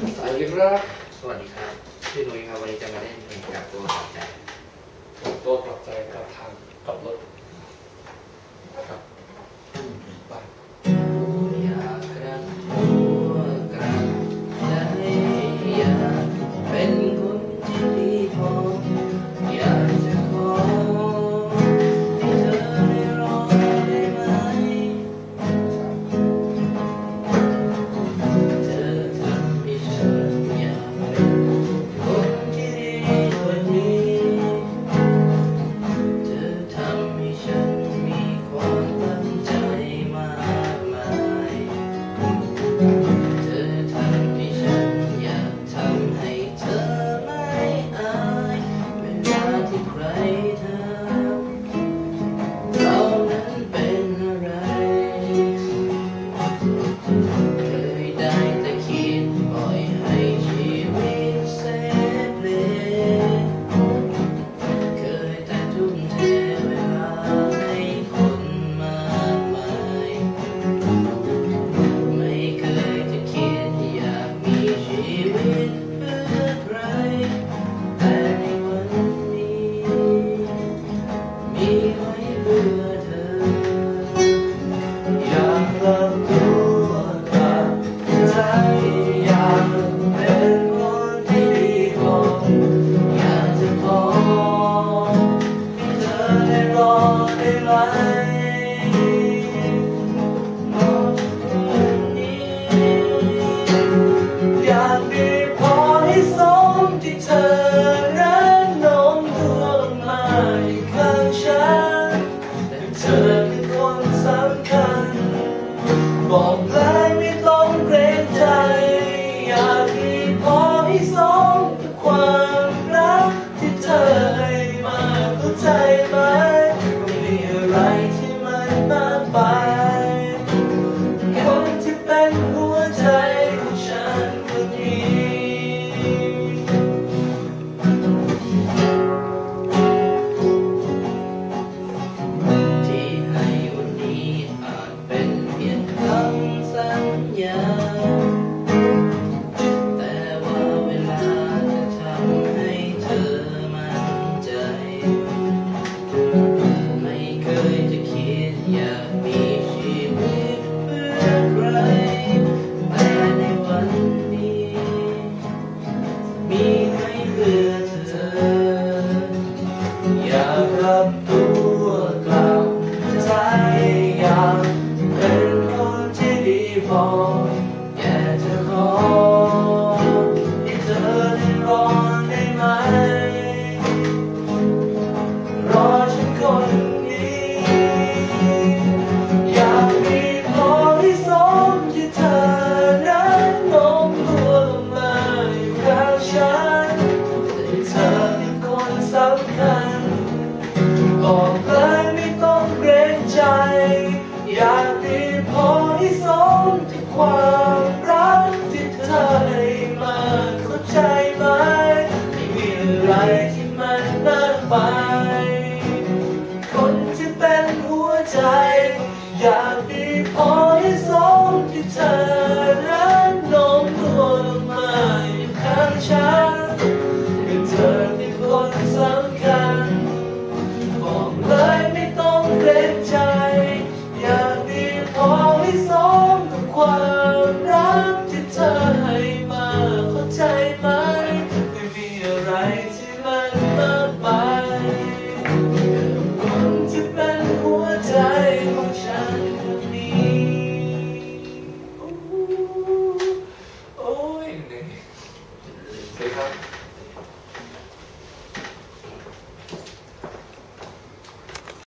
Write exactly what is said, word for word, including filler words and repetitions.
สวัสดีครับสวัสดีครับชื่อนุ้ยครับวันนี้จะมาเล่นเพลงกับตัวกลับใจตัวกลับใจกับทางกับรถครับไปอยากกระตัวกลับใจอยากเป็นคนที่ดีพออยากจะขอให้เธอได้รอได้ไหมเธอทำให้ฉันอยากเป็นคนที่ดีกว่านี้เธอทำให้ฉันมีความตั้งใจมากมายเธอทำให้ฉันอยากทำให้เธอไม่อายเวลาที่ใครถามเรานั้นเป็นอะไรเคยได้แต่คิดปล่อยให้ชีวิตเสเพลเคยแต่ทุ่มเทเวลาให้คนมากมายไม่เคยจะคิดอยากมีชีวิตเพื่อใครแต่ในวันนี้มีไว้เพื่อเธออยากกลับตัวกลับใจอยากเป็นคนที่ดีพออยากจะขอให้เธอได้รอได้ไหมรอวันนี้อยากมีพอให้สมที่เธอนั้นโน้มตัวลงมาอยู่ข้างฉันแต่เธอคือคนสำคัญบอกเลยไม่ต้องเกรงใจอยากมีพอให้สมกับความรักที่เธอให้มาเข้าใจไหมไม่มีอะไรที่มันมากไปคนที่เป็นหัวใจของฉันคนนี้ที่ให้วันนี้อาจเป็นเพียงคำสัญญาแต่ว่าเวลาจะทำให้เธอมั่นใจไม่เคยจะคิดอยากมีชีวิตเพื่อใครแต่ในวันนี้มีไว้เพื่อเธออยากกลับตัวกลับใจอยากเป็นคนที่ดีพออยากจะขอให้เธอได้รอได้ไหมรอฉันคนนี้อยากมีพอให้สมที่เธอนั้นโน้มตัวลงมาอยู่ข้างฉันแต่เธอเป็นคนสำคัญบอกเลยไม่ต้องเกรงใจอยากมีพอให้สมที่ความรักที่เธอให้มาเข้าใจไหมไม่มีอะไรที่มันมากไปคนที่เป็นหัวใจอยากมีพอให้สมที่เธอนั้นโน้มตัวลงมาอยู่ข้างฉันเป็นเธอที่คนสำคัญบอกเลยไม่ต้องเกรงใจอยากมีพอให้สมกับความรักที่เธอให้มาเข้าใจไหมไม่มีอะไรที่มันมากไปคนที่เป็นหัวใจของฉันคนนี้โอ้ยเหนื่อยสวัสดีครับ